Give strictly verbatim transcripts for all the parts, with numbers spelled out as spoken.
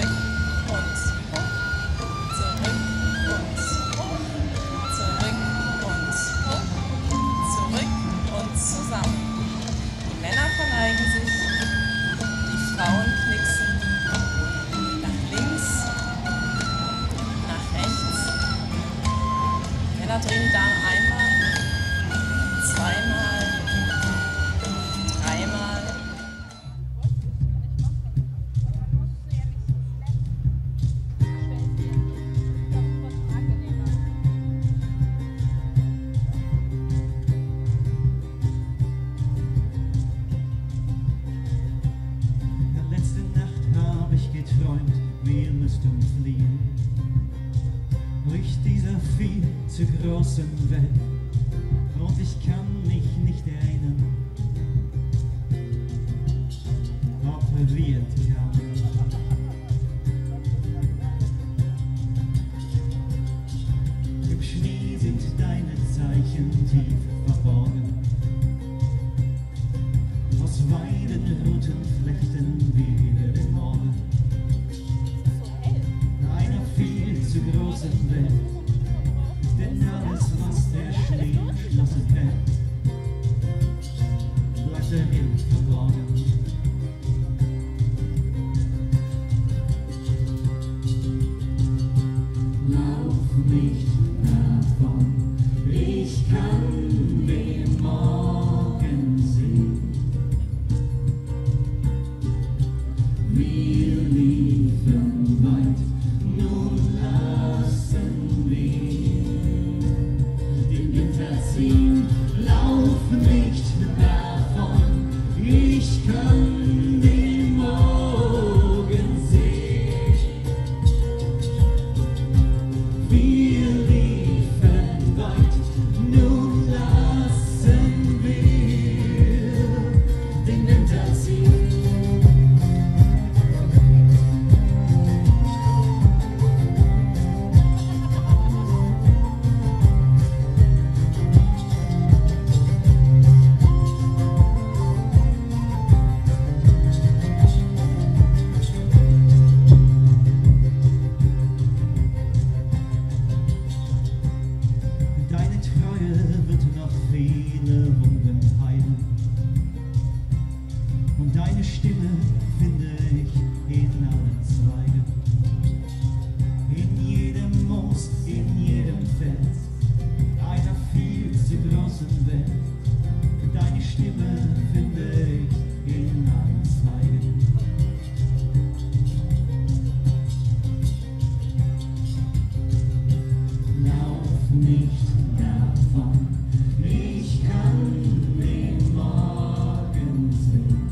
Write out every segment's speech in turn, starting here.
Drehen die Damen einmal, zweimal, dreimal. Letzte Nacht habe ich geträumt, wir müssten fliehen durch dieser viel zu großen Welt, und ich kann mich nicht erinnern, ob wir kamen. Im Schnee sind deine Zeichen tief verborgen, aus weiden roten Flechten wie den Morgen. Einer viel zu großen Welt, denn alles, was der Schnee geschlossen hält, bleibt darin verborgen. Lauf nicht davon, ich kann den Morgen sehen. Wir liefen weit, nun lassen wir den Winter ziehen. Lauf nicht davon, ich kann den Morgen sehen. Wir liefen weit, nun lassen wir den Winter ziehen. Deine Treue wird noch viele Wunden heilen, und deine Stimme finde ich in allen Zweigen, in jedem Moos, in jedem Feld, einer viel zu großen Welt. Deine Stimme finde ich in allen Zweigen. Lauf nicht davon, ich kann den Morgen sehen.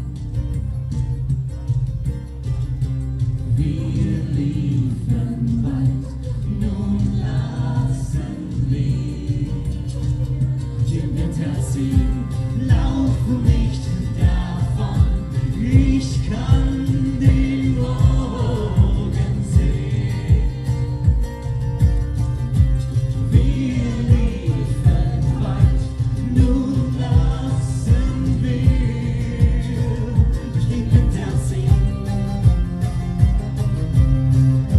Wir liefen weit, nun lassen wir den Winter ziehen. Lauf nicht davon, ich kann den Morgen sehen. Wir liefen weit, nun lassen wir den Winter ziehen.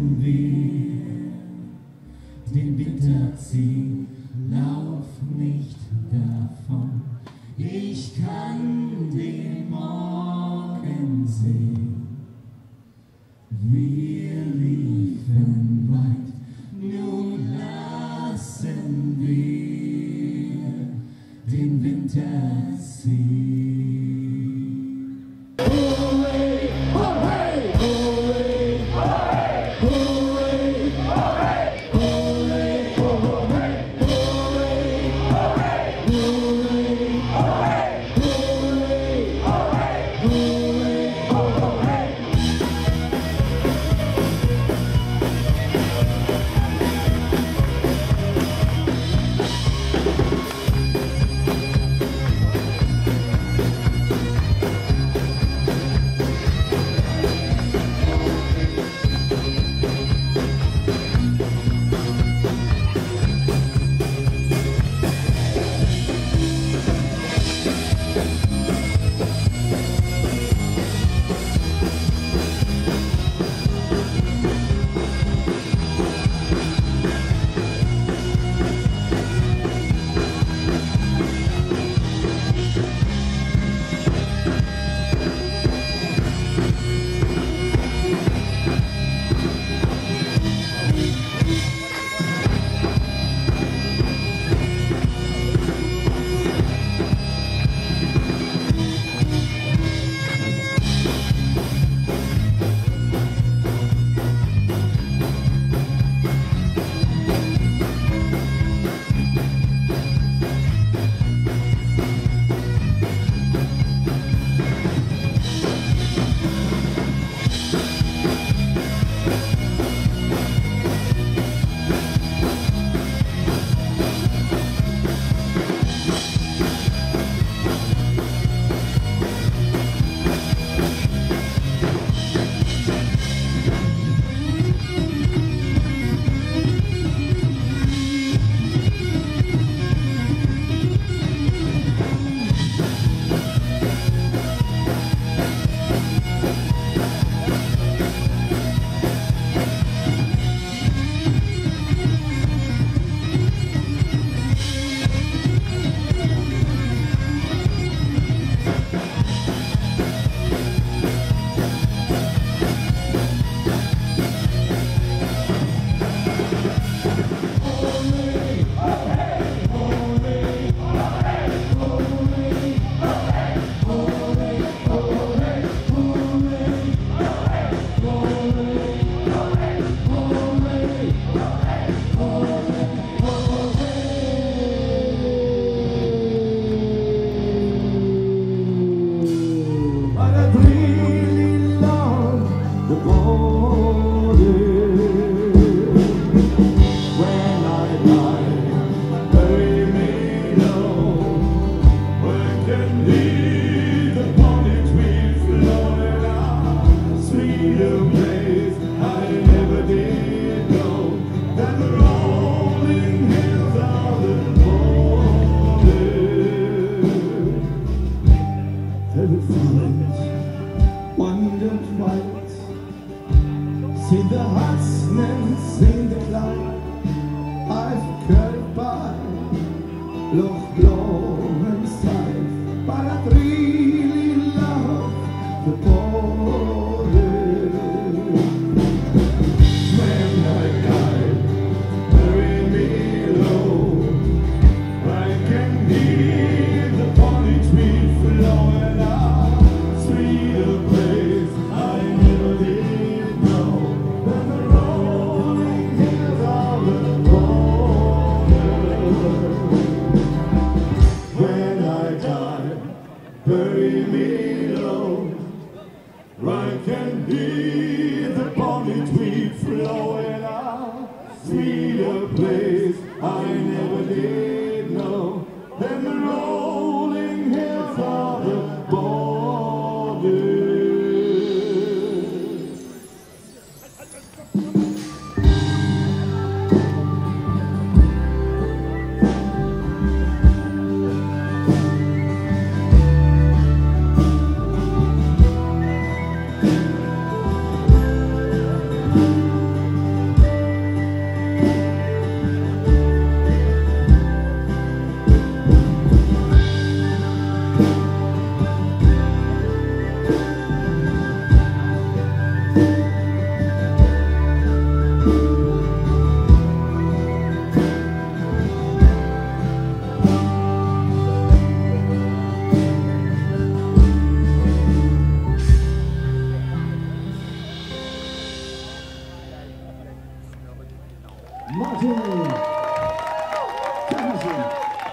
lassen wir den Winter ziehen, lauf nicht davon. Ich kann den Morgen sehen. Wir liefen weit, nun lassen wir den Winter ziehen. Hooray, hooray, hooray, hooray, hooray, hooray, hooray, hooray, hooray, hooray, hooray, hooray, hooray. See the huntsmen sing the cloud. I've curved by Loch Lomond, but I really love the border. When I die, bury me low. I can hear the pony tree flowing out. Sweet a place I never did know. Than the rolling hills of the border. When I die, bury me low. I can hear the pony tree flowing out. Sweeter place I never did know than the rolling hills of the border. Martin. Dankeschön.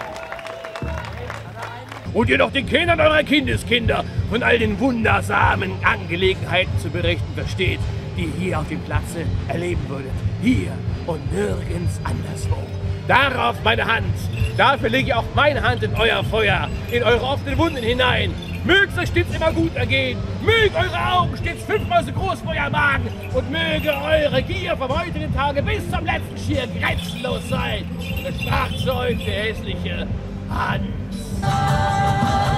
Und ihr noch den Kindern eurer Kindeskinder von all den wundersamen Angelegenheiten zu berichten versteht, die ihr hier auf dem Platze erleben würdet. Hier und nirgends anderswo. Darauf meine Hand. Dafür lege ich auch meine Hand in euer Feuer, in eure offenen Wunden hinein. Mögt es euch stets immer gut ergehen. Mögt eure Augen stets fünfmal so groß vor euer Magen. Und möge eure Gier vom heutigen Tage bis zum letzten Schier grenzenlos sein. Und es sprach zu euch der hässliche Hans.